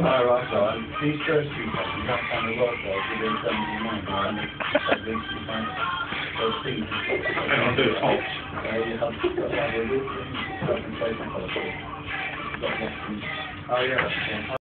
right, right. These first two tests, you have to find the right guys within 79, and at least you find those things. And I'll do it hot. You have to have a health and safety policy. You've got lots of... Oh, yeah.